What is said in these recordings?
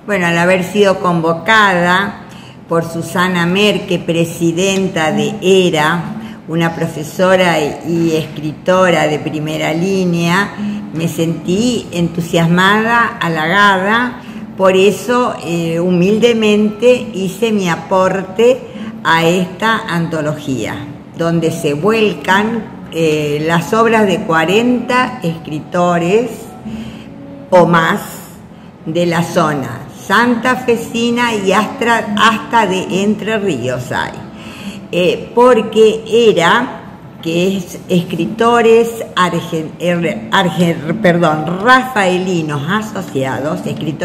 Bueno, al haber sido convocada por Susana Merke, presidenta de ERA, una profesora y escritora de primera línea, me sentí entusiasmada, halagada, por eso humildemente hice mi aporte a esta antología, donde se vuelcan las obras de 40 escritores o más de la zona santafesina y hasta de Entre Ríos hay, porque ERA, que es escritores rafaelinos asociados,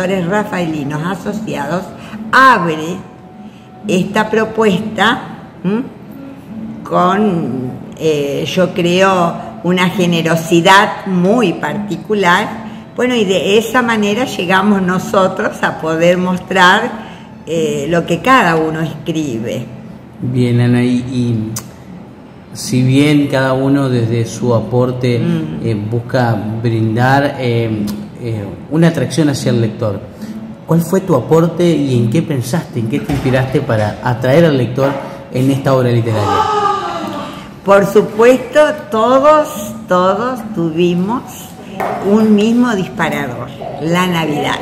abre esta propuesta con, yo creo, una generosidad muy particular. Bueno, y de esa manera llegamos nosotros a poder mostrar lo que cada uno escribe. Bien, Ana, y si bien cada uno desde su aporte busca brindar una atracción hacia el lector, ¿cuál fue tu aporte y en qué pensaste, en qué te inspiraste para atraer al lector en esta obra literaria? Por supuesto, todos tuvimos un mismo disparador, la Navidad.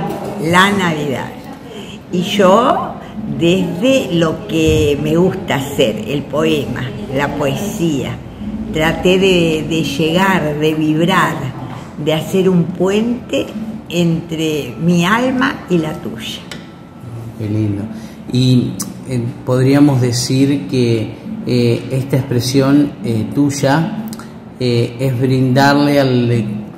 Y yo, desde lo que me gusta hacer, el poema, la poesía, traté de llegar, de vibrar, de hacer un puente entre mi alma y la tuya. Qué lindo. Y podríamos decir que esta expresión tuya es brindarle al lector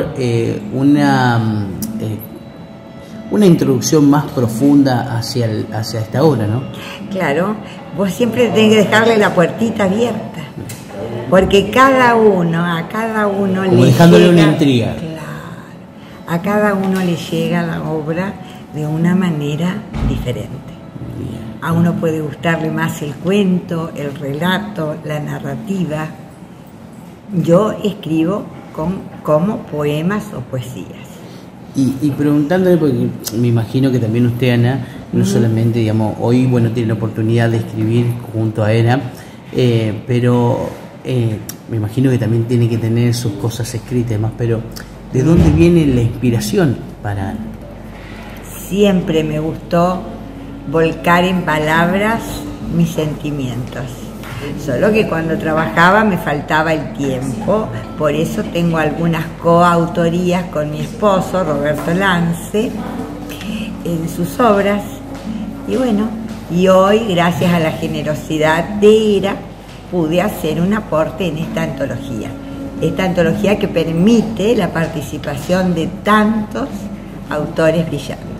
una introducción más profunda hacia esta obra, ¿no? Claro, vos siempre tenés que dejarle la puertita abierta, porque a cada uno como dejándole una intriga. Claro, a cada uno le llega la obra de una manera diferente. A uno puede gustarle más el cuento, el relato, la narrativa. Yo escribo como poemas o poesías. Y preguntándole, porque me imagino que también usted, Ana, no solamente, digamos, hoy, bueno, tiene la oportunidad de escribir junto a ERA, pero me imagino que también tiene que tener sus cosas escritas y demás, pero ¿de dónde viene la inspiración para Ana? Siempre me gustó volcar en palabras mis sentimientos. Solo que cuando trabajaba me faltaba el tiempo, por eso tengo algunas coautorías con mi esposo, Roberto Lance, en sus obras. Y bueno, y hoy, gracias a la generosidad de ERA, pude hacer un aporte en esta antología que permite la participación de tantos autores brillantes.